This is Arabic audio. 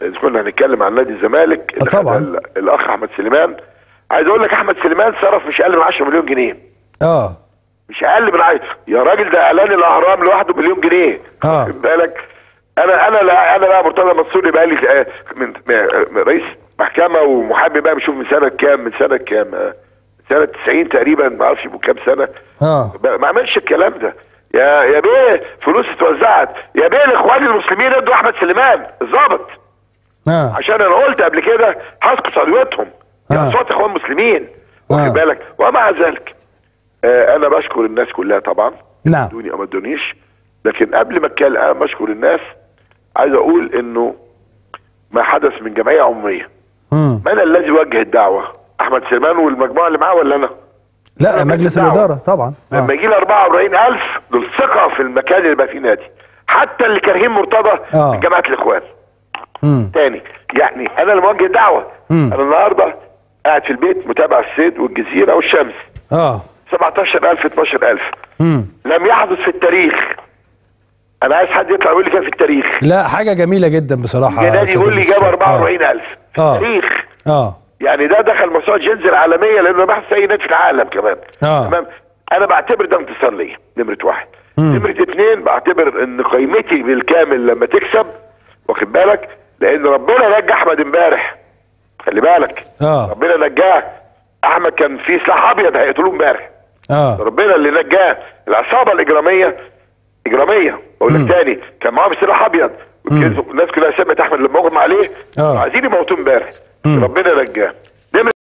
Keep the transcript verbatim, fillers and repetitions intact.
اذا كنا هنتكلم عن نادي الزمالك اللي طبعا الاخ احمد سليمان، عايز اقول لك احمد سليمان صرف مش اقل من عشرة مليون جنيه. اه مش اقل من عشرة يا راجل، ده اعلان الاهرام لوحده مليون جنيه. اه واخد بالك؟ انا انا لا انا لا مرتضى منصور بقى لي من رئيس محكمه ومحامي بقى، بشوف من سنه كام، من سنه كام، سنه تسعين تقريبا، ما اعرفش بكام سنه. اه ما عملش الكلام ده. يا يا بيه فلوس اتوزعت، يا بيه الاخوان المسلمين ادوا احمد سليمان الظابط. اه عشان انا قلت قبل كده هسقط قضيتهم يا اصوات اخوان مسلمين. واخد بالك؟ ومع ذلك آه انا بشكر الناس كلها طبعا. نعم. ادوني او ما ادونيش، لكن قبل ما اتكلم انا بشكر الناس، عايز اقول انه ما حدث من جمعيه عموميه. امم من الذي وجه الدعوه؟ احمد سليمان والمجموعه اللي معاه ولا انا؟ لا مجلس الاداره طبعا. لما آه. يجي لي أربعة وأربعين ألف دول ثقه في المكان اللي بقى فيه نادي، حتى اللي كارهين مرتضى من جماعه الاخوان. امم تاني يعني انا اللي موجه الدعوه. انا النهارده قاعد في البيت متابع الصيد والجزيره والشمس. اه سبعتاشر ألف اتناشر ألف. امم لم يحدث في التاريخ. انا عايز حد يطلع يقول لي كان في التاريخ. لا حاجه جميله جدا بصراحه. نادي يقول لي جاب أربعة وأربعين ألف في آه. التاريخ. اه يعني ده دخل موسوعه جينز العالميه لانه بحث اي نادي في العالم كمان. اه تمام. انا بعتبر ده انتصار ليا نمره واحد. نمره اثنين بعتبر ان قيمتي بالكامل لما تكسب، واخد بالك؟ لان ربنا نجى احمد امبارح. خلي بالك. اه ربنا نجاه. احمد كان في سلاح ابيض هيقتلوه امبارح. اه ربنا اللي نجاه. العصابه الاجراميه اجراميه بقول لك تاني كان معاهم سلاح ابيض، الناس كلها سمت احمد لما اغمى عليه. اه عايزين يموتوه امبارح. ربنا نجاه.